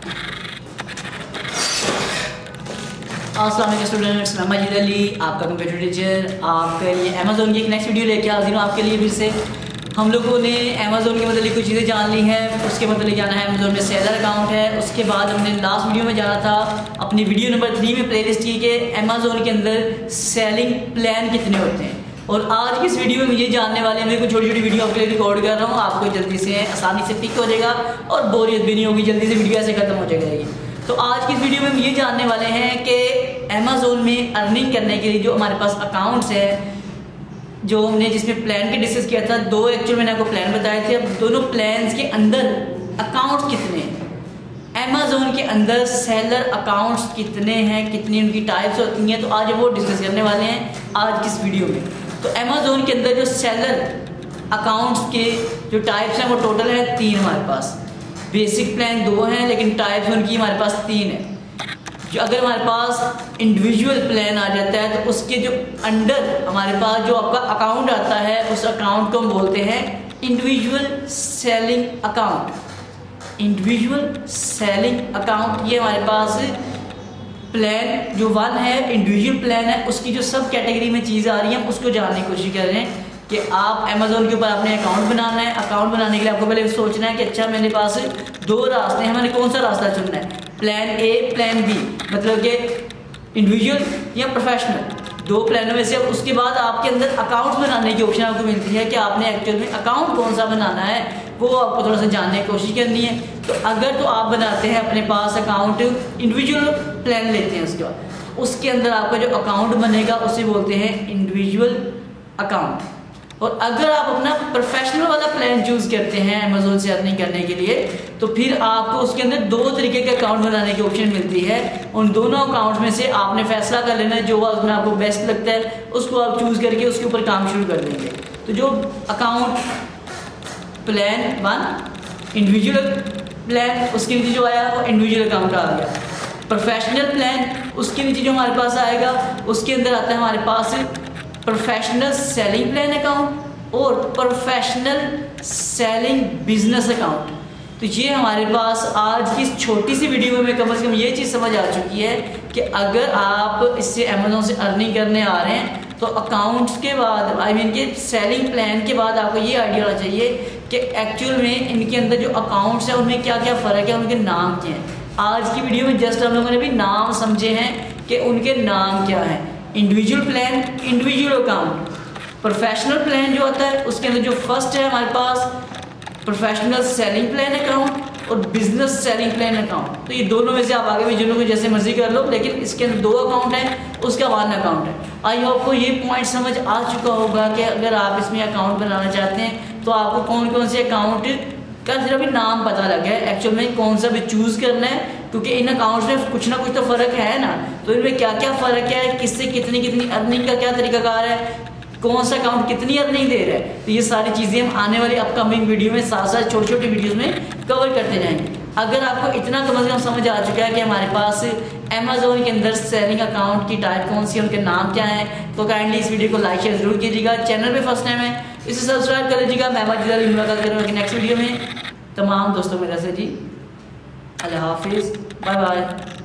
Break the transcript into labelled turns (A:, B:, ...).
A: अस्सलाम वालेकुम स्टूडेंट्स, मैं मजीद अली आपका कंप्यूटर टीचर आपके लिए अमेज़ोन की एक नेक्स्ट वीडियो लेके हाजिर हूँ आपके लिए। फिर से हम लोगों ने अमेज़ोन के मतलब कुछ चीज़ें जान ली हैं। उसके मतलब जाना है अमेज़ोन में सेलर अकाउंट है। उसके बाद हमने लास्ट वीडियो में जाना था अपनी वीडियो नंबर 3 में प्लेलिस्ट की कि अमेज़ोन के अंदर सेलिंग प्लान कितने होते हैं। और आज की इस वीडियो में ये जानने वाले हैं, मैं कुछ छोटी छोटी वीडियो आपके लिए रिकॉर्ड कर रहा हूँ। आपको जल्दी से आसानी से पिक हो जाएगा और बोरियत भी नहीं होगी, जल्दी से वीडियो ऐसे खत्म हो जाएगा ये। तो आज की इस वीडियो में हम ये जानने वाले हैं कि अमेज़ोन में अर्निंग करने के लिए जो हमारे पास अकाउंट्स है, जो हमने जिसमें प्लान के डिस्कस किया था, दो एक्चुअल मैंने आपको प्लान बताए थे। अब दोनों प्लान्स के अंदर अकाउंट कितने हैं, अमेज़ोन के अंदर सेलर अकाउंट्स कितने हैं, कितनी उनकी टाइप्स होती हैं, तो आज वो डिस्कस करने वाले हैं आज की इस वीडियो में। तो अमेज़ोन के अंदर जो सेलर अकाउंट्स के जो टाइप्स हैं वो टोटल है 3 हमारे पास। बेसिक प्लान 2 हैं लेकिन टाइप्स उनकी हमारे पास 3 है। जो अगर हमारे पास इंडिविजुअल प्लान आ जाता है तो उसके जो अंडर हमारे पास जो आपका अकाउंट आता है उस अकाउंट को हम बोलते हैं individual selling account. Individual selling account ये हमारे पास प्लान जो 1 है, इंडिविजुअल प्लान है, उसकी जो सब कैटेगरी में चीज़ आ रही है हम उसको जानने की कोशिश कर रहे हैं कि आप अमेज़ोन के ऊपर आपने अकाउंट बनाना है। अकाउंट बनाने के लिए आपको पहले सोचना है कि अच्छा मेरे पास 2 रास्ते हैं, मैंने कौन सा रास्ता चुनना है, प्लान ए प्लान बी, मतलब कि इंडिविजुअल या प्रोफेशनल, 2 प्लानों में से। अब उसके बाद आपके अंदर अकाउंट्स बनाने की ऑप्शन आपको मिलती है कि आपने एक्चुअल में अकाउंट कौन सा बनाना है, वो आपको थोड़ा सा जानने की कोशिश करनी है। तो अगर तो आप बनाते हैं अपने पास अकाउंट, इंडिविजुअल प्लान लेते हैं, उसके बाद उसके अंदर आपका जो अकाउंट बनेगा उसे बोलते हैं इंडिविजुअल अकाउंट। और अगर आप अपना प्रोफेशनल वाला प्लान चूज करते हैं अमेज़ोन से अर्निंग करने के लिए, तो फिर आपको उसके अंदर 2 तरीके के अकाउंट बनाने की ऑप्शन मिलती है। उन दोनों अकाउंट में से आपने फैसला कर लेना है जो उसमें आपको बेस्ट लगता है, उसको आप चूज करके उसके ऊपर काम शुरू कर देंगे। तो जो अकाउंट प्लान 1 इंडिविजुअल प्लान, उसके नीचे जो आया वो इंडिविजुअल अकाउंट आ गया। प्रोफेशनल प्लान उसके नीचे जो हमारे पास आएगा उसके अंदर आता है हमारे पास प्रोफेशनल सेलिंग प्लान अकाउंट और प्रोफेशनल सेलिंग बिजनेस अकाउंट। तो ये हमारे पास आज की इस छोटी सी वीडियो में कम से कम ये चीज़ समझ आ चुकी है कि अगर आप इससे अमेज़ोन से अर्निंग करने आ रहे हैं तो अकाउंट्स के बाद के सेलिंग प्लान के बाद आपको ये आइडिया होना चाहिए कि एक्चुअल में इनके अंदर जो अकाउंट्स हैं उनमें क्या क्या फ़र्क है, उनके नाम क्या हैं। आज की वीडियो में जस्ट हम लोगों ने भी नाम समझे हैं कि उनके नाम क्या हैं। Individual plan, individual account. Professional plan जो होता है उसके अंदर जो फर्स्ट है हमारे पास प्रोफेशनल सेलिंग प्लान अकाउंट और बिजनेस सेलिंग प्लान अकाउंट। तो ये दोनों में से आप आगे भी जिनों को जैसे मर्जी कर लो, लेकिन इसके अंदर 2 अकाउंट है, उसका 1 अकाउंट है। आई होप को ये पॉइंट समझ आ चुका होगा कि अगर आप इसमें अकाउंट बनाना चाहते हैं तो आपको कौन कौन से अकाउंट का सिर्फ भी नाम पता लग गया है, एक्चुअल में कौन सा भी चूज़ करना है, क्योंकि इन अकाउंट्स में कुछ ना कुछ तो फ़र्क है ना। तो इनमें क्या क्या फ़र्क है, किससे कितनी कितनी अर्निंग का क्या तरीकाकार है, कौन सा अकाउंट कितनी अर्निंग दे रहा है, तो ये सारी चीज़ें हम आने वाली अपकमिंग वीडियो में साथ साथ छोटी छोटी वीडियोज़ में कवर करते जाएंगे। अगर आपको इतना कम से कम समझ आ चुका है कि हमारे पास अमेज़ोन के अंदर सेलिंग अकाउंट की टाइप कौन सी है, उनके नाम क्या हैं, तो काइंडली इस वीडियो को लाइक शेयर जरूर कीजिएगा। चैनल पे फर्स्ट टाइम है इसे सब्सक्राइब कर लीजिएगा। मैं मजीद अली मुलाकात करूँगा नेक्स्ट वीडियो में। तमाम दोस्तों मेरा से जी अल्लाह हाफिज़, बाय बाय।